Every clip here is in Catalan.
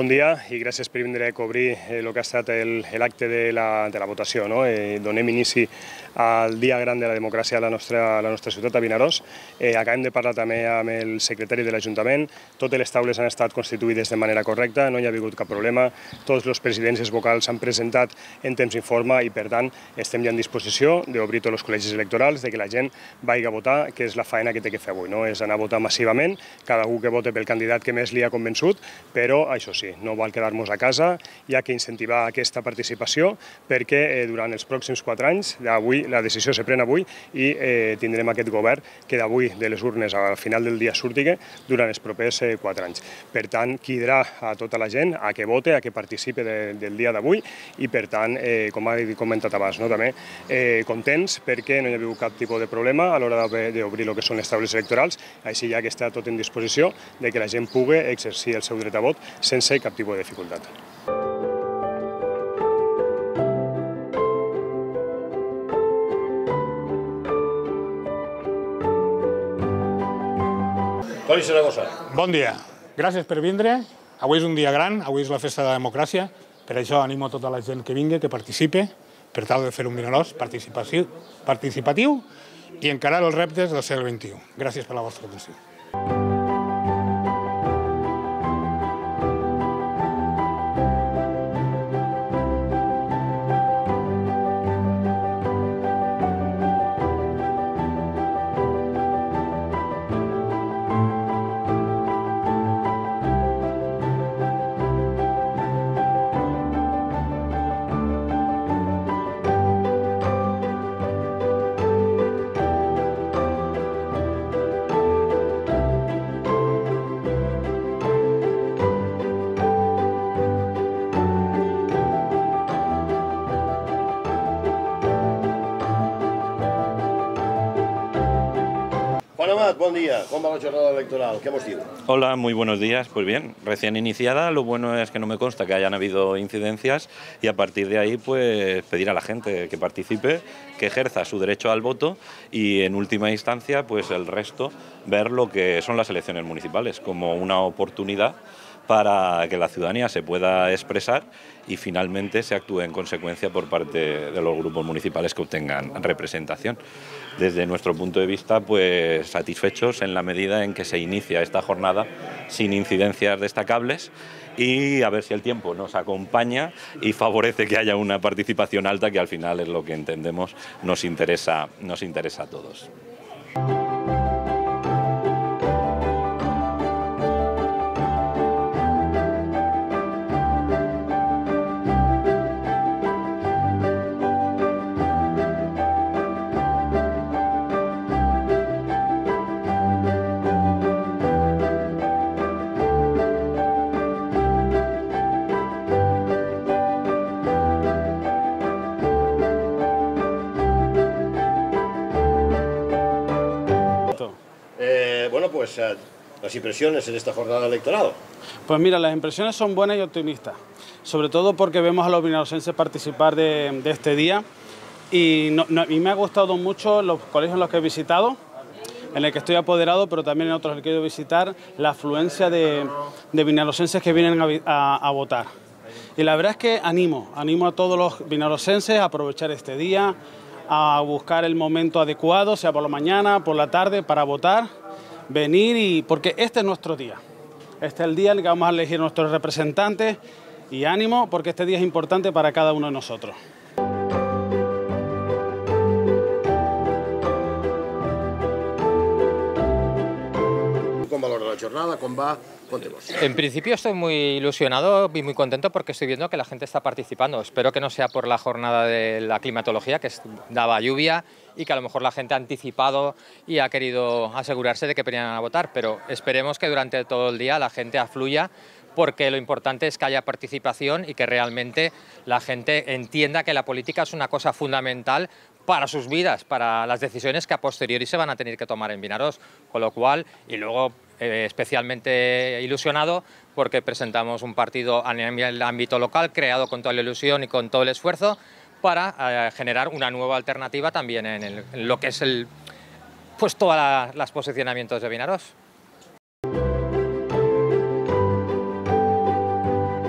Bon dia i gràcies per vindre a cobrir el que ha estat l'acte de la votació. Donem inici al dia gran de la democràcia a la nostra ciutat, a Vinaròs. Acabem de parlar també amb el secretari de l'Ajuntament. Totes les taules han estat constituïdes de manera correcta, no hi ha hagut cap problema. Tots els presidents i els vocals s'han presentat en temps i forma i, per tant, estem ja en disposició d'obrir tots els col·legis electorals, de que la gent vagi a votar, que és la feina que té que fer avui. És anar a votar massivament, cada un que vote pel candidat que més li ha convençut, però això sí, no val quedar-nos a casa, hi ha que incentivar aquesta participació perquè durant els pròxims 4 anys, la decisió se pren avui i tindrem aquest govern que d'avui de les urnes al final del dia surti durant els propers 4 anys. Per tant, cridar a tota la gent a que vote, a que participi del dia d'avui i, per tant, com he comentat abans, també contents perquè no hi ha hagut cap tipus de problema a l'hora d'obrir el que són les taules electorals, així ja que està tot en disposició de que la gent pugui exercir el seu dret a vot sense cap tipus de dificultat. Toni Saragossa. Bon dia. Gràcies per vindre. Avui és un dia gran, avui és la festa de la democràcia. Per això animo a tota la gent que vingui, que participi, per tal de fer un Vinaròs participatiu i encarar els reptes del segle XXI. Gràcies per la vostra atenció. Juan Amat, bon dia. Com va la jornada electoral? ¿Qué mos diu? Hola, muy buenos días. Pues bien, recién iniciada. Lo bueno es que no me consta que hayan habido incidencias y a partir de ahí pues pedir a la gente que participe, que ejerza su derecho al voto y en última instancia pues el resto ver lo que son las elecciones municipales como una oportunidad para que la ciudadanía se pueda expresar y finalmente se actúe en consecuencia por parte de los grupos municipales que obtengan representación. Desde nuestro punto de vista, pues satisfechos en la medida en que se inicia esta jornada sin incidencias destacables y a ver si el tiempo nos acompaña y favorece que haya una participación alta, que al final es lo que entendemos nos interesa a todos. Las impresiones en esta jornada electoral. Pues mira, las impresiones son buenas y optimistas, sobre todo porque vemos a los vinarosenses participar de este día y me ha gustado mucho los colegios en los que he visitado, en el que estoy apoderado, pero también en otros en los que he ido a visitar, la afluencia de vinarosenses que vienen a votar. Y la verdad es que animo a todos los vinarosenses a aprovechar este día, a buscar el momento adecuado, sea por la mañana, por la tarde, para votar, venir porque este es nuestro día. Este es el día en el que vamos a elegir nuestros representantes y ánimo porque este día es importante para cada uno de nosotros. ¿Cómo valora la jornada? ¿Cómo va? Contemos. En principio estoy muy ilusionado y muy contento porque estoy viendo que la gente está participando. Espero que no sea por la jornada de la climatología, que daba lluvia y que a lo mejor la gente ha anticipado y ha querido asegurarse de que venían a votar, pero esperemos que durante todo el día la gente afluya, porque lo importante es que haya participación y que realmente la gente entienda que la política es una cosa fundamental para sus vidas, para las decisiones que a posteriori se van a tener que tomar en Vinaròs, con lo cual, y luego especialmente ilusionado porque presentamos un partido en el ámbito local creado con toda la ilusión y con todo el esfuerzo para generar una nueva alternativa también en lo que es todos los posicionamientos de Vinaròs.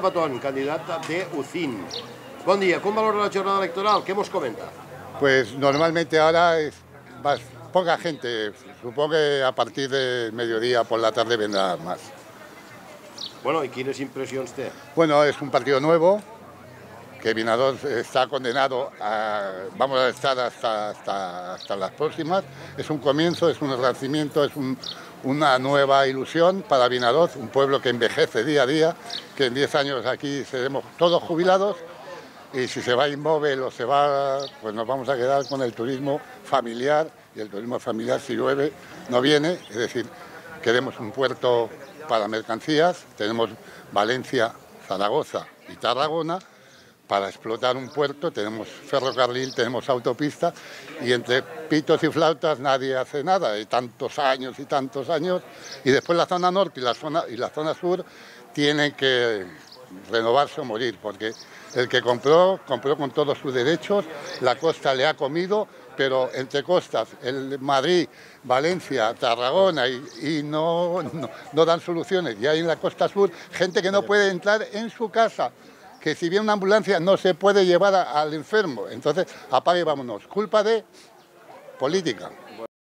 Zapatón, candidat de UCIN. Bon dia, com valora la jornada electoral? ¿Qué nos comenta? Pues normalmente ahora es poca gente, supongo que a partir del mediodía por la tarde vendrá más. Bueno, ¿y quines impressions té? Bueno, es un partido nuevo, que Vinaròs está condenado vamos a estar hasta las próximas. Es un comienzo, es un renacimiento, es una nueva ilusión para Vinaròs, un pueblo que envejece día a día, que en 10 años aquí seremos todos jubilados y si se va inmóvil o se va, pues nos vamos a quedar con el turismo familiar y el turismo familiar si llueve no viene, es decir, queremos un puerto para mercancías, tenemos Valencia, Zaragoza y Tarragona. Para explotar un puerto tenemos ferrocarril, tenemos autopista y entre pitos y flautas nadie hace nada, hay tantos años y después la zona norte y la zona sur tienen que renovarse o morir porque el que compró con todos sus derechos, la costa le ha comido, pero entre costas, el Madrid, Valencia, Tarragona y no dan soluciones. Y hay en la costa sur gente que no puede entrar en su casa, que si viene una ambulancia no se puede llevar al enfermo. Entonces, apague y vámonos. Culpa de política.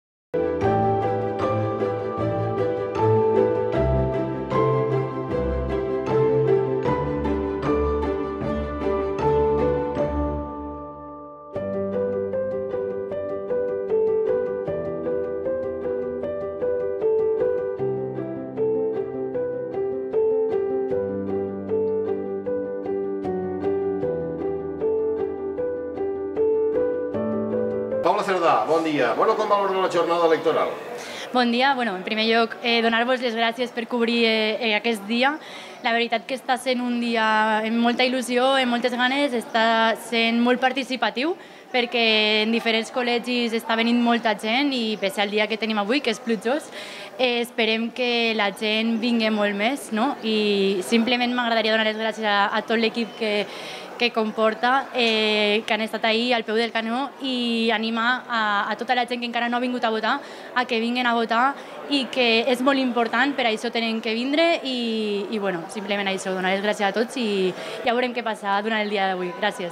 Paula Cerdà, bon dia. Bueno, com valora la jornada electoral? Bon dia. Bueno, en primer lloc, donar-vos les gràcies per cobrir aquest dia. La veritat que està sent un dia amb molta il·lusió, amb moltes ganes, està sent molt participatiu, perquè en diferents col·legis està venint molta gent i pese al dia que tenim avui, que és plujós, esperem que la gent vingui molt més, no? I simplement m'agradaria donar les gràcies a tot l'equip que comporta, que han estat ahir al peu del canó i animar a tota la gent que encara no ha vingut a votar a que vinguin a votar i que és molt important, per això tenen que vindre i bueno, simplement això, donar les gràcies a tots i ja veurem què passa durant el dia d'avui. Gràcies.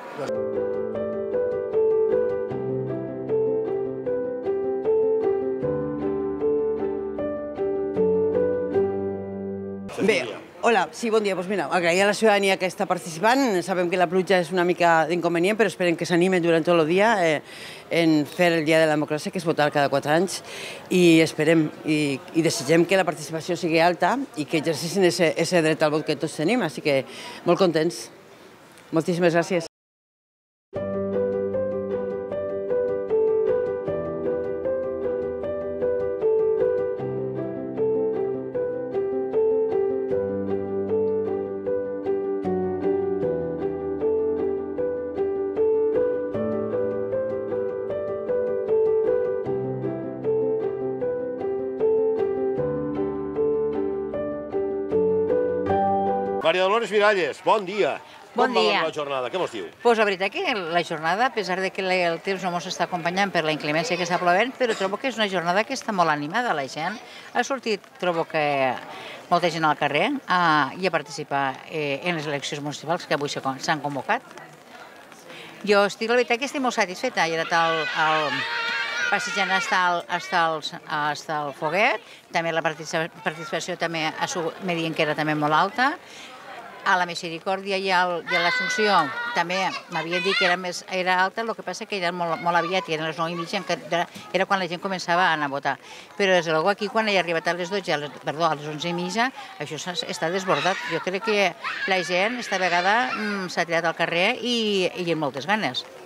Bé, hola, sí, bon dia. Doncs mira, agrair a la ciutadania que està participant. Sabem que la pluja és una mica d'inconvenient, però esperem que s'animen durant tot el dia en fer el Dia de la Democràcia, que és votar cada 4 anys, i esperem i desitgem que la participació sigui alta i que exercissin aquest dret al vot que tots tenim, així que molt contents. Moltíssimes gràcies. Maria Dolores Miralles, bon dia. Bon dia. Com valora la jornada? Què mos diu? Pues la veritat que la jornada, a pesar de que el temps no ens està acompanyant per la inclemència que està plovent, però trobo que és una jornada que està molt animada. La gent ha sortit, trobo que molta gent al carrer i a participar en les eleccions municipals que avui s'han convocat. Jo estic, la veritat que estic molt satisfeta. He anat passejant fins al Foguet, també la participació també me diuen que era també molt alta. A la Misericòrdia i a l'Assumpció també m'havien dit que era alta, el que passa que era molt aviat, i eren les 9:30, era quan la gent començava a anar a votar. Però des de luego aquí, quan he arribat a les 12, perdó, a les 11:30, això està desbordat. Jo crec que la gent esta vegada s'ha tirat al carrer i amb moltes ganes.